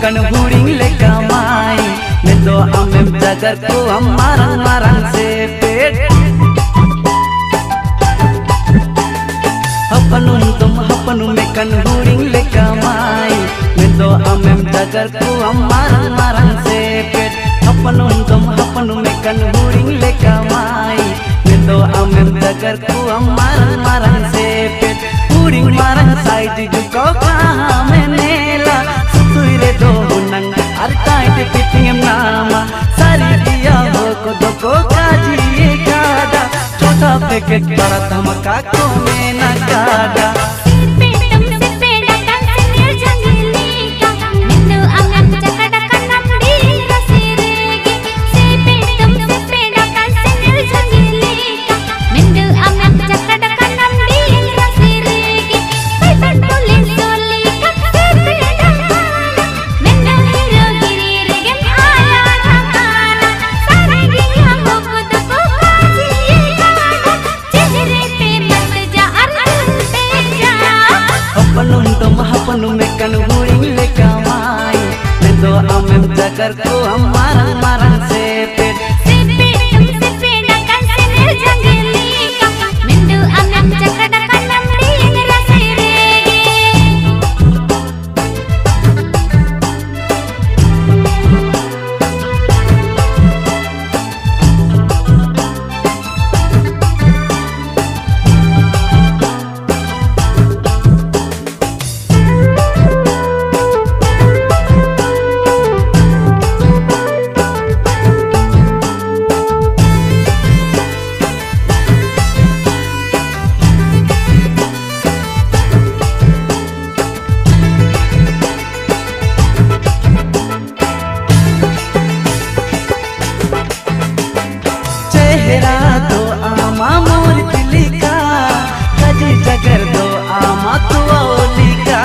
kan huring leka mai nendo amem jagar ko amarang marang sepet hapanum mekan huring leka mai nendo amem jagar ko amarang marang sepet hapanum mekan huring leka mai nendo amem jagar ko amarang marang sepet huring marang sai juko menela suire do nang artai te pitingem nama sari dia ko doko kaji kada chota packet bada dhamaka ko mena kada hapanum mekan huring leka mai nendo amem jagar ko amarang marang sepet dakan senir janggeli nendo amem jagar dakan namri rasire चेहरा दो आमा मोर दिलिका कजी जगर दो आमा तू औलिका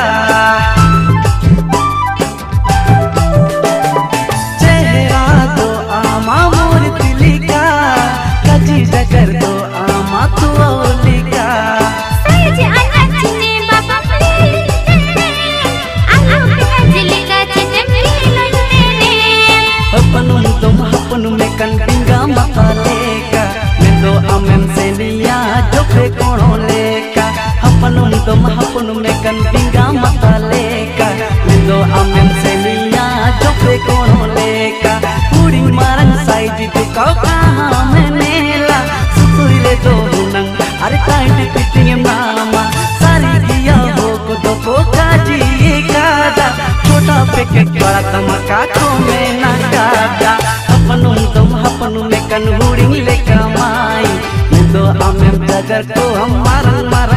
चेहरा दो आमा मोर दिलिका कजी जगर दो आमा तू औलिका सज अनक चिने बाबा प्लीज आलू का जिलिका चिने लोने hapanum mekan pingga mata leka nendo amem senia jope kono leka hapanum mekan pingga mata leka nendo amem senia jope kono leka huring marang sai jitu kau menela suile do nang are tai te pitingem nama sari dia ko doko kaji kada chota packet bada dhamaka ko mena kada hapanum mekan huring leka mai nendo amem jagar ko amarang marang